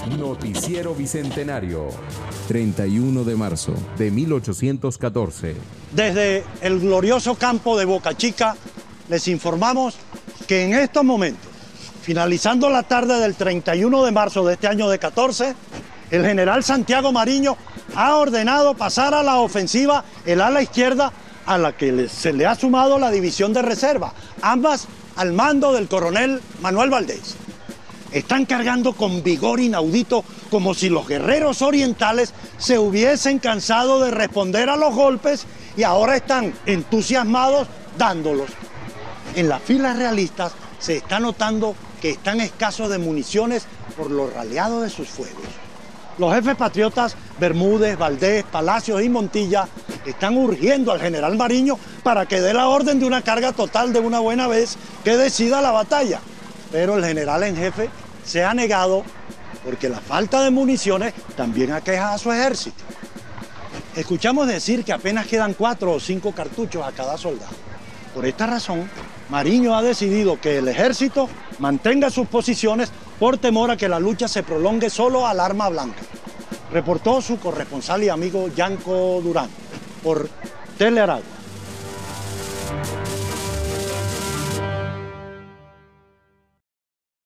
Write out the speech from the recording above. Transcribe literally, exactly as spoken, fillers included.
Noticiero Bicentenario, treinta y uno de marzo de mil ochocientos catorce. Desde el glorioso campo de Boca Chica les informamos que en estos momentos, finalizando la tarde del treinta y uno de marzo de este año de catorce, el general Santiago Mariño ha ordenado pasar a la ofensiva el ala izquierda, a la que le, se le ha sumado la división de reserva, ambas al mando del coronel Manuel Valdés. Están cargando con vigor inaudito, como si los guerreros orientales se hubiesen cansado de responder a los golpes y ahora están entusiasmados dándolos. En las filas realistas se está notando que están escasos de municiones por lo raleado de sus fuegos. Los jefes patriotas Bermúdez, Valdés, Palacios y Montilla están urgiendo al general Mariño para que dé la orden de una carga total de una buena vez que decida la batalla. Pero el general en jefe se ha negado porque la falta de municiones también aqueja a su ejército. Escuchamos decir que apenas quedan cuatro o cinco cartuchos a cada soldado. Por esta razón, Mariño ha decidido que el ejército mantenga sus posiciones por temor a que la lucha se prolongue solo al arma blanca. Reportó su corresponsal y amigo Yanko Durán por Telearagua.